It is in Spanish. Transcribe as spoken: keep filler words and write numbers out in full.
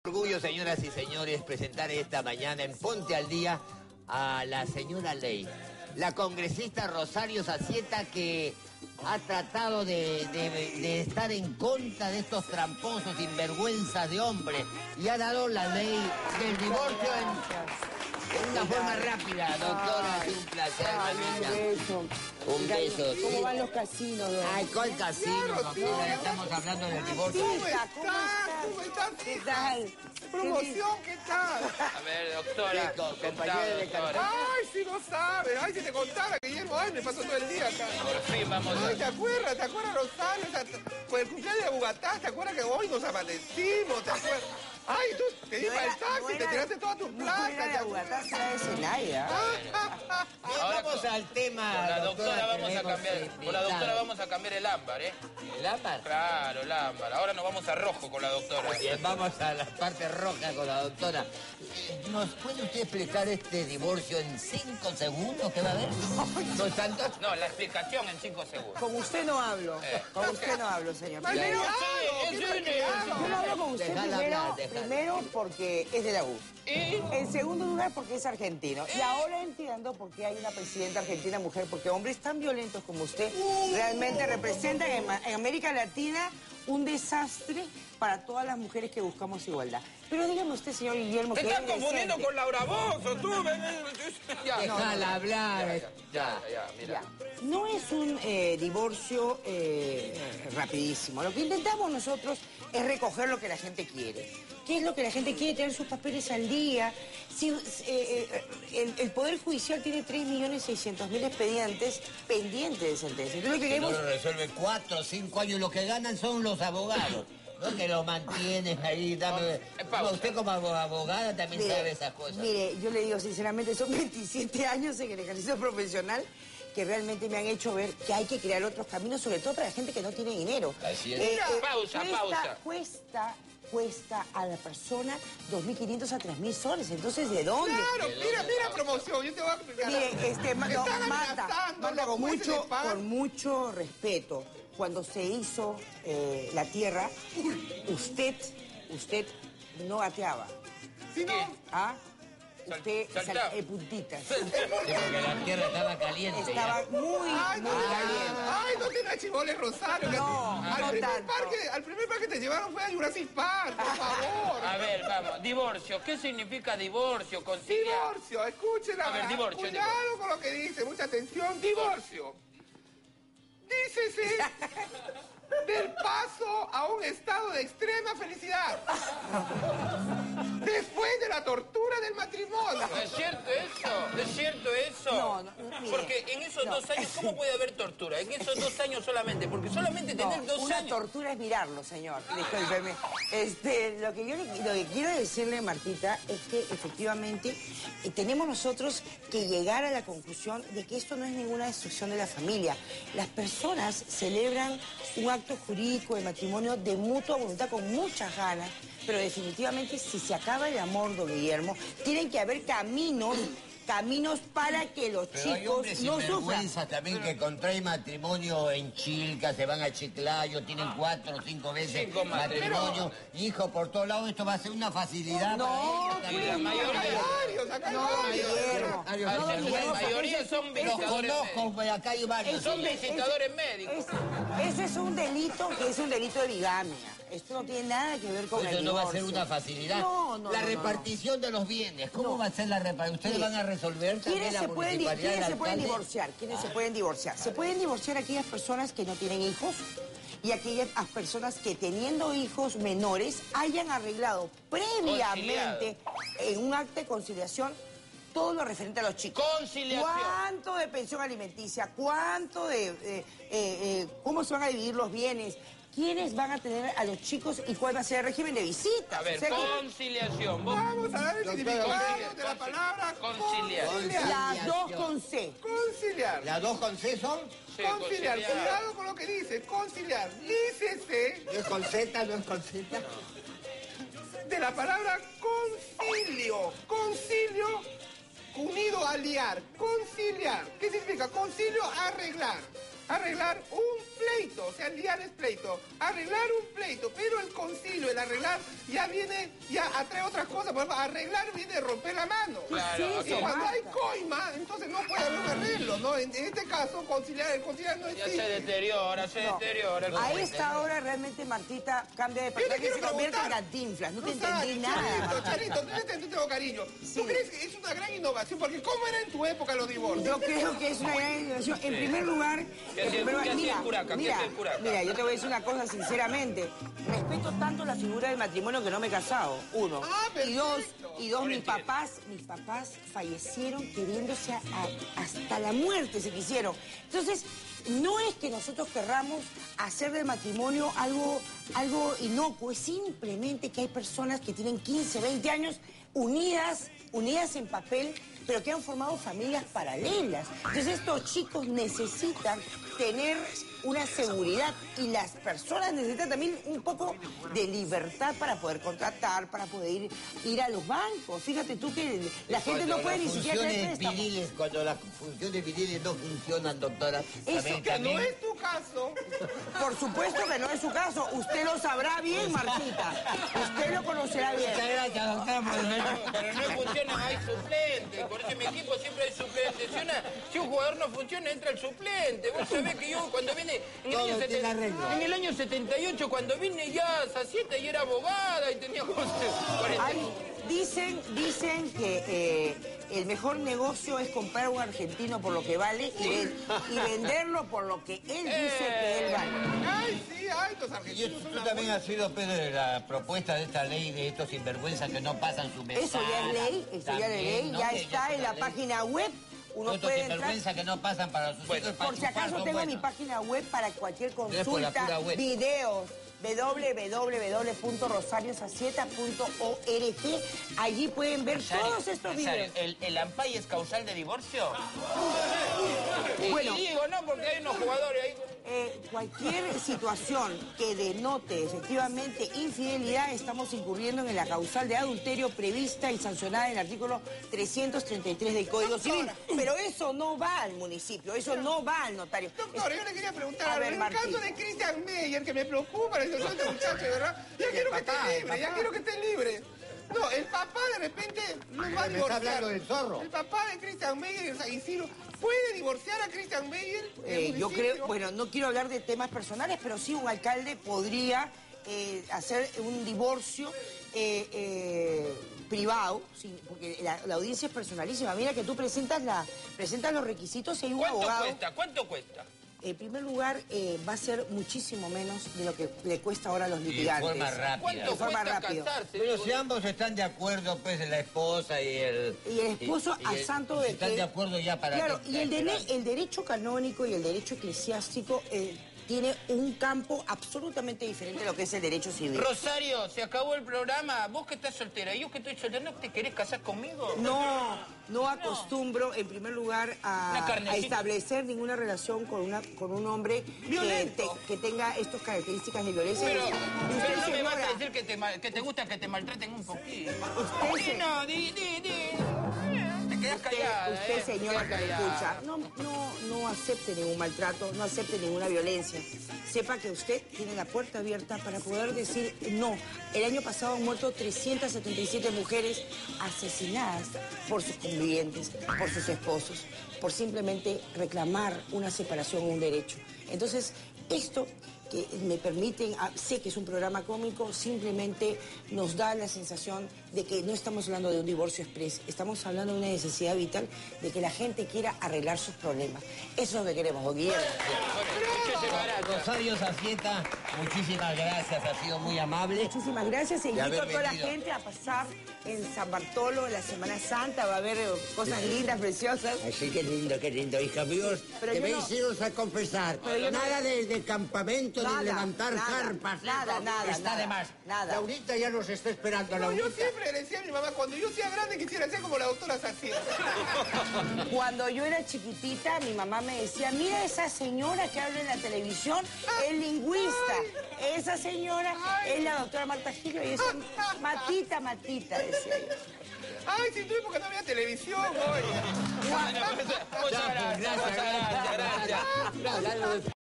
Orgullo, señoras y señores, presentar esta mañana en Ponte al Día a la señora Ley, la congresista Rosario Zacieta, que ha tratado de, de, de estar en contra de estos tramposos sinvergüenzas de hombres y ha dado la ley del divorcio en, en una forma rápida. Doctora, es un placer. Ay, un beso. Un beso, ¿Cómo sí. van los casinos, don? Ay, ¿cuál casino, Claro, doctora? sí. Estamos hablando del divorcio. ¿Cómo estás? ¿Cómo estás? ¿Qué tal? Promoción, ¿qué tal? A ver, doctora. Sí, co- compañera de doctora. Ay, si no sabes. Ay, si te contara, Guillermo. Ay, me pasó todo el día acá. Por fin vamos Ay, ¿te a... acuerdas? ¿Te acuerdas, Rosario? O sea, por el cumpleaños de Bogotá, ¿te acuerdas que hoy nos amanecimos? ¿Te acuerdas? Ay, tú te di para el taxi, te tiraste toda tu plata. No era ¿te de acuerdas? Bogotá, será de Celaya. Bien, Ahora vamos con- al tema. Con la doctora vamos a tenemos cambiar... Con la invitado. doctora vamos a cambiar el ámbar, ¿eh? ¿El ámbar? Claro, el ámbar. Ahora nos vamos a rojo con la doctora. Bien, vamos a la parte roja con la doctora. ¿Nos puede usted explicar este divorcio en cinco segundos que va a haber? ¿No es tanto? No, la explicación en cinco segundos. Con usted no hablo. Eh. Con usted no hablo, señor. Mal Primero, criado, sí, qué sí, mal criado. yo no hablo con usted Dejala primero, hablar, dejala. primero porque es de la U. ¿Y? En segundo lugar, porque es argentino. Y ahora entiendo por qué hay una presidenta argentina mujer, porque hombres tan violentos como usted realmente representan en, Ma- en América Latina un desastre para todas las mujeres que buscamos igualdad. Pero dígame usted, señor Guillermo, Te que estás es confundiendo indecente. con Laura Bozo, tú. ven, ven, Ya, Déjala hablar. ya, ya, ya, mira. Ya. No es un eh, divorcio eh, rapidísimo. Lo que intentamos nosotros es recoger lo que la gente quiere. ¿Qué es lo que la gente quiere? Tener sus papeles al día. Si, eh, eh, el, el Poder Judicial tiene tres millones seiscientos mil expedientes pendientes de sentencia. Entonces lo que No queremos... lo resuelve cuatro o cinco años. Lo que ganan son los abogados. No que lo mantienes ahí. Dame... Eh, pausa. No, usted como abogada también Mire, sabe esas cosas. Mire, yo le digo sinceramente, son veintisiete años en el ejercicio profesional que realmente me han hecho ver que hay que crear otros caminos, sobre todo para la gente que no tiene dinero. Así es. Pausa, cuesta, pausa. Cuesta, cuesta a la persona dos mil quinientos a tres mil soles. Entonces, ¿de dónde? Claro, mira, mira promoción. Yo te voy a explicar. Mire, este, ma- no, Están Marta, amenazando Marta, los con jueces mucho, de paz. con mucho respeto, cuando se hizo eh, la tierra, usted, usted no gateaba. Si no, ¿Ah? Usted Sal- sal- saltaba. eh, puntitas. Sí, porque la tierra estaba caliente. ya. Estaba muy, ay, no muy te caliente. Ay, no te chivoles, Rosario. que- No, al, no primer tanto. parque, al primer parque que te llevaron fue a Jurassic Park, por favor. A ver, vamos. Divorcio. ¿Qué significa divorcio? Conciliar. Divorcio, escuchen A ver, divorcio, Cuidado divorcio. con lo que dice, mucha atención. Divorcio. Dícese del paso a un estado de extrema felicidad. Después de la tortura del matrimonio. ¿Es cierto eso? ¿Es cierto eso? No, no, mire, Porque en esos no. dos años, ¿cómo puede haber tortura? En esos dos años solamente, porque solamente No, tener dos una años... tortura es mirarlo, señor. Discúlpeme. Este, lo que yo le- lo que quiero decirle, Martita, es que efectivamente eh, tenemos nosotros que llegar a la conclusión de que esto no es ninguna destrucción de la familia. Las personas celebran un acto jurídico de matrimonio de mutua voluntad con muchas ganas, pero definitivamente si se acaba el amor, don Guillermo, tienen que haber caminos, caminos para que los Pero hay chicos hombres no sufran. sinvergüenzas también que contraen matrimonio en Chilca, se van a Chiclayo, tienen cuatro o cinco veces Cinco matrimonio. Hijo, por todos lados esto va a ser una facilidad No, para ellos pues, también. la mayoría- Hay varios, acá hay No, varios. Guillermo. Varios, Ah, no, sí, no, la no, mayoría son los visitadores conozco, médicos. acá hay varios. Son Ese- visitadores médicos. Es- ese es un delito que es un delito de bigamia. Esto no tiene nada que ver con Eso el no va a ser divorcio. una facilidad. No, no, la no, no, repartición de los bienes, ¿cómo No. va a ser la repartición? ¿Ustedes Mire, van a resolver también ¿Quiénes la se pueden, di- municipalidad ¿quiénes del se pueden alcalde? divorciar? ¿Quiénes se pueden divorciar? Se pueden divorciar aquellas personas que no tienen hijos y aquellas personas que teniendo hijos menores hayan arreglado previamente en un acta de conciliación todo lo referente a los chicos. Conciliación. ¿Cuánto de pensión alimenticia? ¿Cuánto de... eh, eh, eh, ¿Cómo se van a dividir los bienes? ¿Quiénes van a tener a los chicos y cuál va a ser el régimen de visitas? A ver, O sea que conciliación. Vos- Vamos a dar el Doctora, significado conciliar, de la palabra conciliar. conciliar. las dos con C. Conciliar. ¿Las dos con C son? Sí, Conciliar. Cuidado con lo que dice. Conciliar. Dícese ¿No es con Z? ¿No es con Z? de la palabra concilio. Concilio unido a liar. Conciliar. ¿Qué significa? Concilio, arreglar. Arreglar un pleito pleito, o sea, el liar es pleito. Arreglar un pleito, pero el concilio, el arreglar, ya viene, ya atrae otras cosas. Por ejemplo, arreglar viene de romper la mano. Claro, Y cuando hay coima, entonces no puede haber un arreglo, ¿no? En, en este caso, conciliar, el conciliar no Ya se existe. deteriora, se No. deteriora. el A juego. esta hora realmente Martita cambia de Yo te personaje y quiero se convierte en preguntar. Cantinflas. No te Rosario, entendí nada. Charito, Charito, tú te, te tengo cariño. Sí. ¿Tú crees que es una gran innovación? Porque ¿cómo era en tu época los divorcios? Yo creo que es una gran innovación. En primer lugar, ¿Qué en hacía el- primer lugar, qué hacía mira, el curaca? ¿Qué mira, hacía el curaca? mira, yo te voy a decir una cosa sinceramente. Respeto tanto la figura del matrimonio que no me he casado, uno. Ah, y dos, perfecto. y dos, Ahora mis entiendo. papás, mis papás fallecieron queriéndose a- a- hasta la muerte se quisieron. Entonces, no es que nosotros querramos hacer del matrimonio algo, algo inocuo, es simplemente que hay personas que tienen quince, veinte años unidas, unidas en papel, pero que han formado familias paralelas. Entonces estos chicos necesitan tener una seguridad y las personas necesitan también un poco de libertad para poder contratar, para poder ir, ir a los bancos. Fíjate tú que la gente no Cuando puede las ni siquiera tener funciones préstamos. viriles, cuando las funciones viriles no funcionan, doctora. Eso también- Que no también- es tu caso. Por supuesto que no es su caso. Usted lo sabrá bien, Marcita. Usted lo conocerá bien. Muchas gracias, doctora, por el- Pero no funcionan, hay suplentes. Por eso en mi equipo siempre hay suplentes. Si, una- si un jugador no funciona, entra el suplente. Vos sabés que yo cuando vine en el, Todo año tiene seten- arreglo. en el año setenta y ocho, cuando vine ya Sacieta y era abogada y tenía cuarenta. Ay, dicen, dicen que eh, el mejor negocio es comprar un argentino por lo que vale y, ven- y venderlo por lo que él dice que él vale. Ay, sí, ay, los Y argentinos eso, son tú una también has sido, Pedro, de la propuesta de esta ley de estos sinvergüenzas que no pasan su mensaje. Eso ya es ley, eso ya es ley, ya está en la página web. Uno Estos puede entrar. sinvergüenzas que no pasan para sus hijos, para Por si chupar, acaso son tengo mi buenos. página web para cualquier es por la consulta, pura web. videos, w w w punto rosario sacieta punto org. Allí pueden ver todos estos Rosario, videos. ¿el, ¿El AMPAI es causal de divorcio? Y- Bueno. y digo, no, porque hay unos jugadores ahí. Eh, cualquier situación que denote efectivamente infidelidad, estamos incurriendo en la causal de adulterio prevista y sancionada en el artículo trescientos treinta y tres del Código Civil. Pero eso no va al municipio, eso no va al notario. Doctor, yo le quería preguntar, A ver, en el Martín. caso de Christian Meyer, que me preocupa la situación de este muchacho, ¿verdad? Ya quiero que papá, esté el libre, ya papá. quiero que esté libre. No, el papá de repente no va a Me está divorciar. hablando del zorro. El papá de Christian Meyer, San Isidro, ¿puede divorciar a Christian Meyer? Eh, el yo municipio? creo, bueno, no quiero hablar de temas personales, pero sí un alcalde podría eh, hacer un divorcio eh, eh, privado, sí, porque la, la audiencia es personalísima. Mira que tú presentas, la, presentas los requisitos y hay un ¿Cuánto abogado. cuesta? ¿Cuánto cuesta? En primer lugar, eh, va a ser muchísimo menos de lo que le cuesta ahora a los Y de litigantes. forma rápida. ¿Cuánto De forma cuesta rápido. casarse? Pero si ambos están de acuerdo, pues, la esposa y el... Y el esposo y- y a el- santo y de están que... de acuerdo ya para... Claro, que- y el, dere- esperar. el derecho canónico y el derecho eclesiástico eh, tiene un campo absolutamente diferente a lo que es el derecho civil. Rosario, se acabó el programa. Vos que estás soltera y yo que estoy soltera, ¿no te querés casar conmigo? No, no acostumbro, en primer lugar, Una a, carnecita. a establecer ninguna relación con, una, con un hombre que, Violento. te- que tenga estas características de violencia. Pero, Y usted, pero no me vas a señora, decir que te, mal- que te gusta que te maltraten un poquito. Usted, Sí, se- no, di, di, di. Te quedas callada, usted, eh, te señora quedas que me callada. escucha, no, no, no acepte ningún maltrato, no acepte ninguna violencia. Sepa que usted tiene la puerta abierta para poder decir no. El año pasado han muerto trescientas setenta y siete mujeres asesinadas por sus convivientes, por sus esposos, por simplemente reclamar una separación o un derecho. Entonces, esto que me permiten, ah, sé que es un programa cómico, simplemente nos da la sensación de que no estamos hablando de un divorcio express, estamos hablando de una necesidad vital de que la gente quiera arreglar sus problemas. Eso es lo que queremos, don Guillermo. Muchísimas gracias. Rosario Sacieta, muchísimas gracias, ha sido muy amable. Muchísimas gracias e De invito a haber toda la venido. gente a pasar en San Bartolo, en la Semana Santa, va a haber eh, cosas lindas, preciosas. Así que lindo, qué lindo, hija míos. Pero yo Debéis no- iros a confesar. Pero yo no- Nada de, de campamento, Nada, de levantar nada, carpas. nada, eso nada, Está nada, de más. nada. Laurita ya nos está esperando, No, yo Laurita. siempre le decía a mi mamá, cuando yo sea grande quisiera ser como la doctora Sacieta. Cuando yo era chiquitita, mi mamá me decía, mira esa señora que habla en la televisión, es lingüista. Esa señora es la doctora Marta Gilio y es Matita, Matita, decía yo. Ay, sin tu época no había televisión, oye. Muchas gracias, muchas gracias, gracias. Gracias.